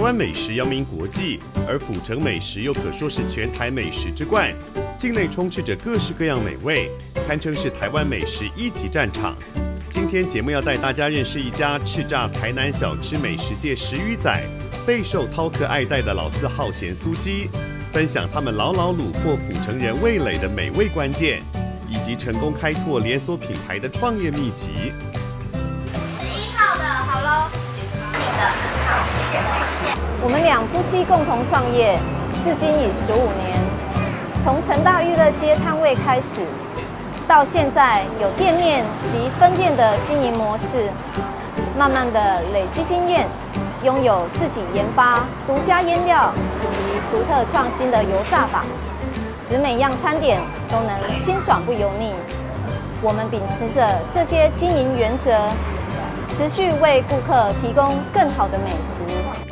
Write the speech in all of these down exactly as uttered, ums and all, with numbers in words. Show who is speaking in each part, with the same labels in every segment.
Speaker 1: 湾美食扬名国际，而府城美食又可说是全台美食之冠，境内充斥着各式各样美味，堪称是台湾美食一级战场。今天节目要带大家认识一家叱咤台南小吃美食界十余载，备受饕客爱戴的老字号咸酥鸡，分享他们牢牢虏获府城人味蕾的美味关键，以及成功开拓连锁品牌的创业秘籍。
Speaker 2: 十一号的好喽，你的好，谢谢，谢谢。
Speaker 3: 我们两夫妻共同创业，至今已十五年，从成大娱乐街摊位开始。到现在有店面及分店的经营模式，慢慢的累积经验，拥有自己研发独家腌料以及独特创新的油炸法，使每样餐点都能清爽不油腻。我们秉持着这些经营原则，持续为顾客提供更好的美食。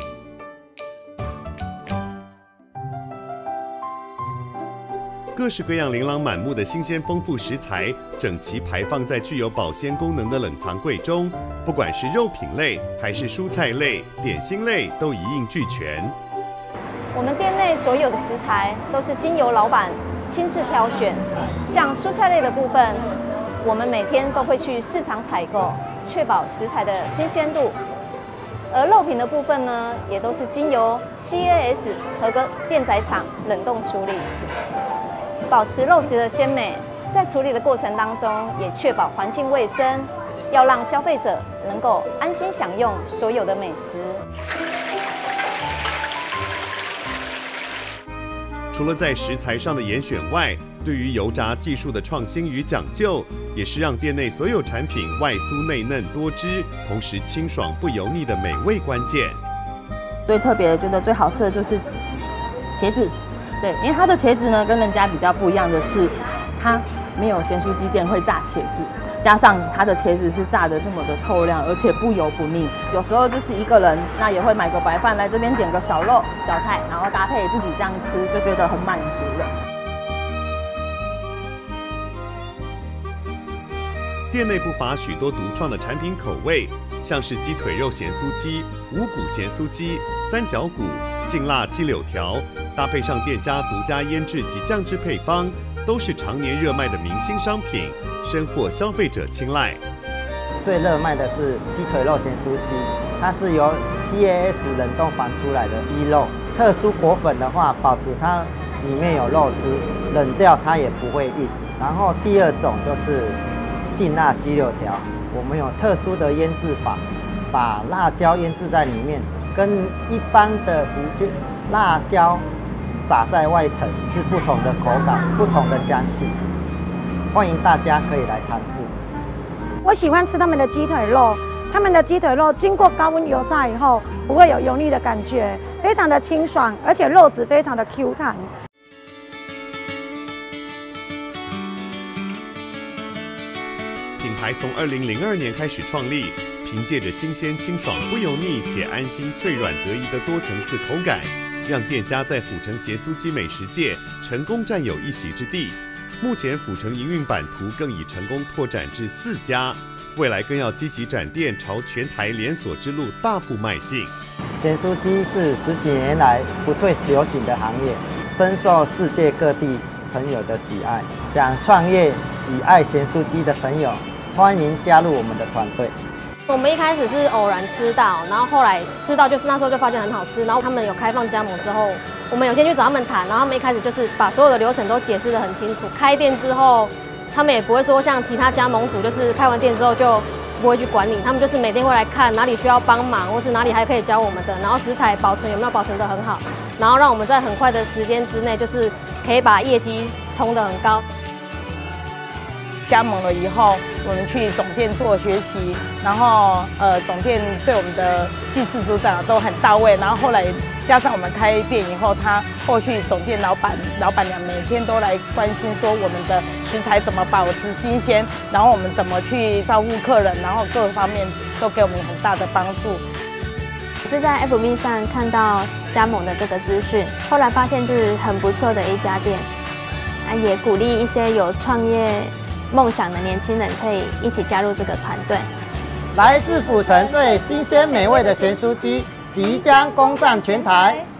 Speaker 1: 各式各样琳琅满目的新鲜丰富食材，整齐排放在具有保鲜功能的冷藏柜中。不管是肉品类，还是蔬菜类、点心类，都一应俱全。
Speaker 3: 我们店内所有的食材都是经由老板亲自挑选。像蔬菜类的部分，我们每天都会去市场采购，确保食材的新鲜度。而肉品的部分呢，也都是经由 C A S 合格电宰厂冷冻处理。保持肉质的鲜美，在处理的过程当中，也确保环境卫生，要让消费者能够安心享用所有的美食。
Speaker 1: 除了在食材上的严选外，对于油炸技术的创新与讲究，也是让店内所有产品外酥内嫩多汁，同时清爽不油腻的美味关键。
Speaker 4: 最特别觉得最好吃的就是茄子。对，因为它的茄子呢，跟人家比较不一样的是，它没有咸酥鸡店会炸茄子，加上它的茄子是炸的这么的透亮，而且不油不腻。有时候就是一个人，那也会买个白饭来这边点个小肉、小菜，然后搭配自己这样吃，就觉得很满足了。
Speaker 1: 店内不乏许多独创的产品口味，像是鸡腿肉咸酥鸡、五谷咸酥鸡、三角骨、劲辣鸡柳条，搭配上店家独家腌制及酱汁配方，都是常年热卖的明星商品，深获消费者青睐。
Speaker 5: 最热卖的是鸡腿肉咸酥鸡，它是由 C A S 冷冻房出来的鸡肉，特殊果粉的话，保持它里面有肉汁，冷掉它也不会硬。然后第二种就是劲辣鸡柳条，我们有特殊的腌制法，把辣椒腌制在里面，跟一般的福建辣椒撒在外层是不同的口感，不同的香气，欢迎大家可以来尝试。
Speaker 6: 我喜欢吃他们的鸡腿肉，他们的鸡腿肉经过高温油炸以后，不会有油腻的感觉，非常的清爽，而且肉质非常的 Q 弹。
Speaker 1: 品牌从二零零二年开始创立，凭借着新鲜、清爽、不油腻且安心、脆软得宜的多层次口感，让店家在府城咸酥鸡美食界成功占有一席之地。目前府城营运版图更已成功拓展至四家，未来更要积极展店，朝全台连锁之路大步迈进。
Speaker 5: 咸酥鸡是十几年来不退流行的行业，深受世界各地朋友的喜爱。想创业、喜爱咸酥鸡的朋友，欢迎加入我们的团队。
Speaker 7: 我们一开始是偶然吃到，然后后来吃到就那时候就发现很好吃，然后他们有开放加盟之后，我们有先去找他们谈，然后他们一开始就是把所有的流程都解释得很清楚。开店之后，他们也不会说像其他加盟主，就是开完店之后就不会去管理，他们就是每天会来看哪里需要帮忙，或是哪里还可以教我们的，然后食材保存有没有保存得很好，然后让我们在很快的时间之内，就是可以把业绩冲得很高。
Speaker 4: 加盟了以后，我们去总店做学习，然后呃总店对我们的技术组长都很到位，然后后来加上我们开店以后，他后续总店老板老板娘每天都来关心说我们的食材怎么保持新鲜，然后我们怎么去照顾客人，然后各方面都给我们很大的帮助。
Speaker 8: 是在 F B 上看到加盟的这个资讯，后来发现是很不错的一家店，啊也鼓励一些有创业梦想的年轻人可以一起加入这个团队。
Speaker 5: 来自府城最新鲜美味的咸酥鸡， 即将攻占全台。